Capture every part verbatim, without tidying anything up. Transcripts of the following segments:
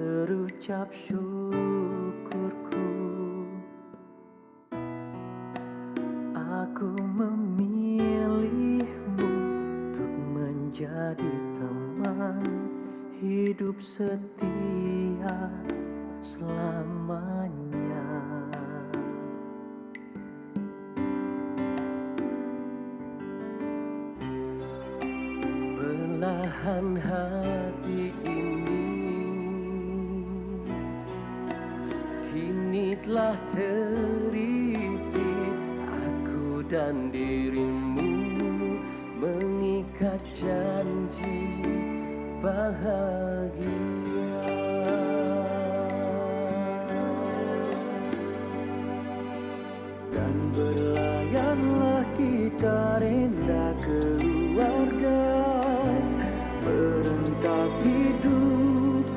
terucap syukurku. Aku memilihmu untuk menjadi teman hidup setia selamanya. Belahan hati ini kini telah terisi, aku dan dirimu mengikat janji bahagia. Dan berlayarlah kita renda keluarga, merentas hidup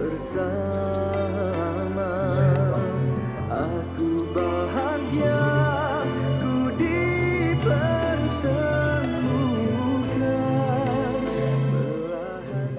bersama. Aku bahagia ku dipertemukan belahan.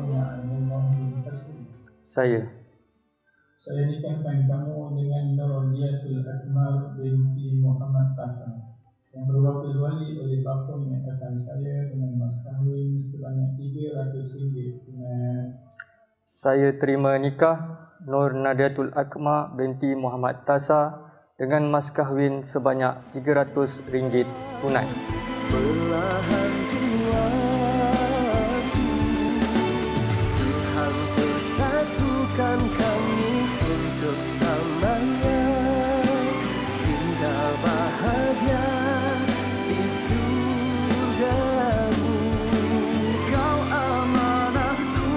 Saya Saya nikahkan kamu dengan Naim Akmar binti Muhammad Tasa, yang berwakil wali oleh bapa menyatakan saya dengan mas kawin sebanyak tiga ratus ringgit tunai. Saya terima nikah Nur Nadiatul Akmar binti Muhammad Tasa dengan mas kahwin sebanyak tiga ratus ringgit tunai. Belahan jiwaku, Tuhan persatukan kami untuk selamanya, hingga bahagia di surgamu. Kau amanahku,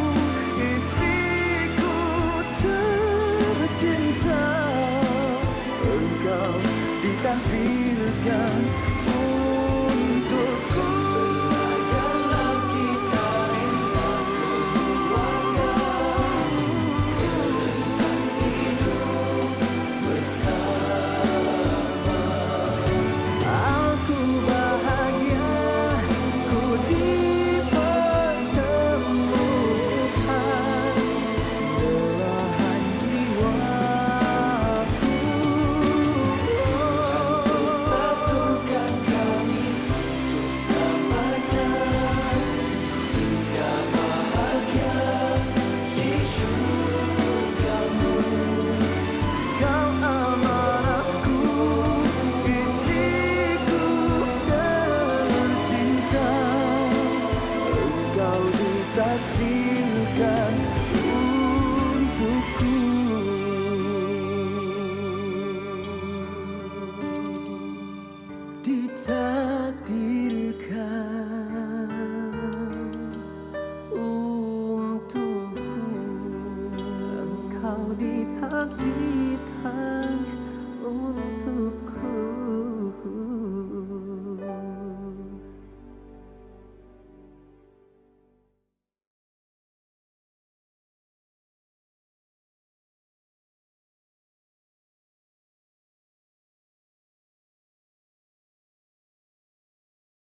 istriku tercinta, engkau ditakdirkan untukku. Berlayarlah kita rela keluarga, merentas hidup bersama. Aku bahagia ku dipertemukan belahan jiwaku. Satukan kami untuk selamanya, hingga bahagia di surgamu. Kau amanahku, istriku tercinta, engkau ditakdirkan untukku. Ditakdirkan untukku, engkau ditakdirkan